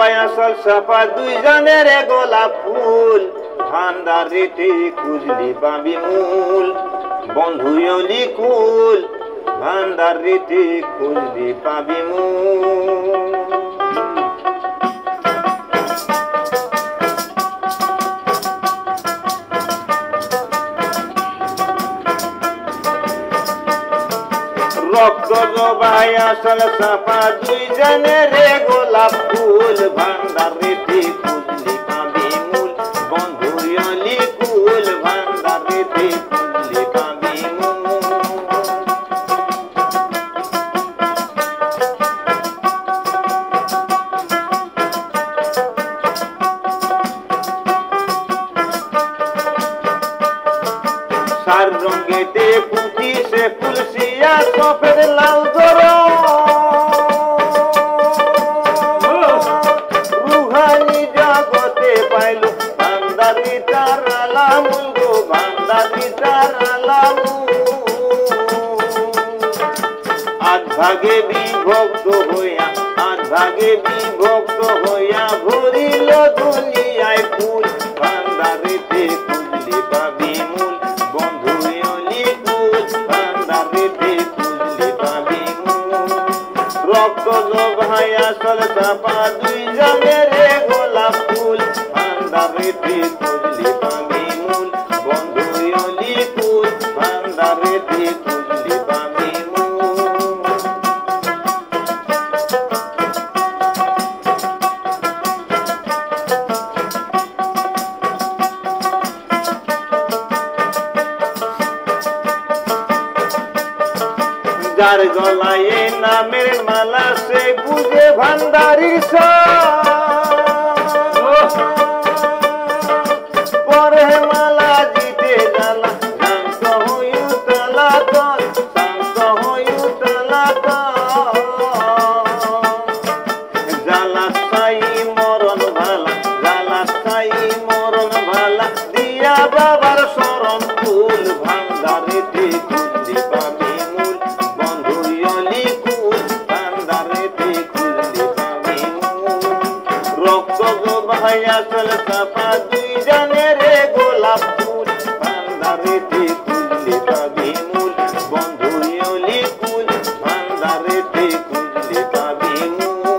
জবাই আসল সাপা দুইজনের গোলাপ ফুল ভান্ডারিতে খুঁজলি পাবি মূল বন্ধু অলি কুল ভান্ডারিতে খুঁজলি পাবি মূল রক্ত জবাই আসল সাপা দুইজনের গোলাপ ফুল ভান্ডারিতে খুঁজলি পাবি মূল বন্ধু অলি কুল ভান্ডারিতে খুঁজলি পাবি মূল সার রঙেতে পুঁতি সে ফুলসিয়া সফেদ লাল রুহানি জগতে পাইল ভান্ডারি তারালা মূল গো ভান্ডারি তারালা আজ ভাগে বিভক্ত হইয়া ভরিল দুনিয়ায় ফুল ভান্ডারিতে খুঁজলি পাবি মূল বন্ধু অলি কুল ভান্ডারিতে খুঁজলি পাবি মূল রক্ত জবাই আসল সাপা দুইজনের গোলাপ ফুল ভান্ডারিতে খুঁজলি পাবি মূল বন্ধু অলি কুল ভান্ডারিতে খুঁজলি পাবি মূল যার গলায় নামের মালা সে বুঝে ভান্ডারি পরে মালা জিতে জ্বালা শান্ত হইতলা জ্বালা সাই মরণ ভালা দিয়া বাবার শরণ ফুল ভান্ডারিতে খুঁজলি পাবি মূল বন্ধু অলি কুল ভান্ডারিতে খুঁজলি পাবি মূল রক্ত জবাই আসল সাপা দুইজনের গোলাপ ফুল ভান্ডারিতে খুঁজলি পাবি মূল বন্ধু অলি কুল ভান্ডারিতে খুঁজলি পাবি মূল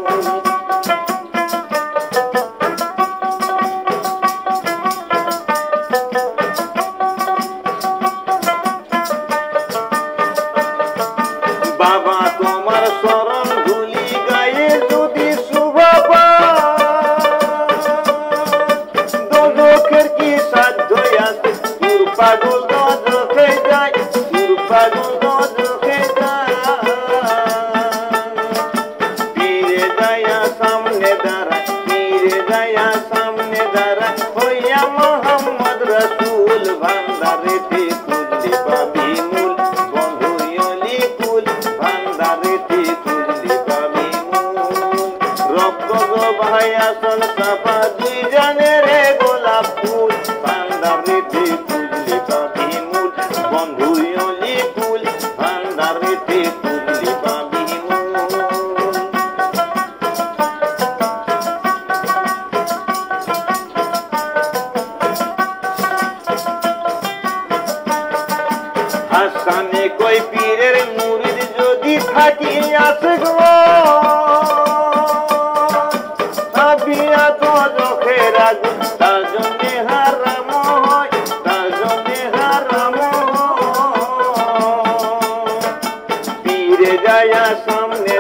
বাবা তোমার শরণ ধুলি গায়ে যদি শুভ দোজখের কি সাধ্য আছে সুর পাগল দোজখে যায় ফিরে যায়া সামনে দাঁড়ায় হইয়া মোহাম্মদ রসুল ভান্ডারিতে খুঁজলি পাবি মূল বন্ধু অলি কুল ভান্ডারিতে খুঁজলি পাবি মূল রক্ত জবাই আসল সাপা দুইজনের গোলাপ ফুল ভান্ডারিতে খুঁজলি পাবি মূল বন্ধু অলি কুল ভান্ডারিতে খুঁজলি পাবি মূল হাসানে কই পীরের মুরিদ যদি থাকি আসে গো আবিয়া তো চোখের আগুন তার জন্যে হারাম পীরে যায়া সামনে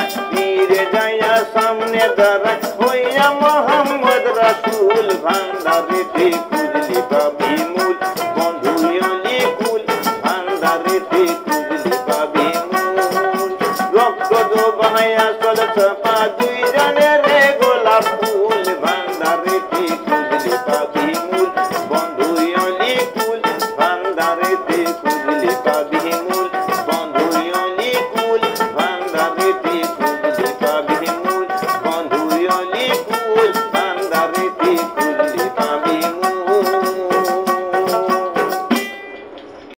দাঁড়ায় হইয়া মোহাম্মদ রসুল ভান্ডারিতে খুঁজলি পাবি মূল বন্ধু অলি কুল ভান্ডারিতে খুঁজলি পাবি মূল রক্ত জবাই আসল সাপা দুইজনের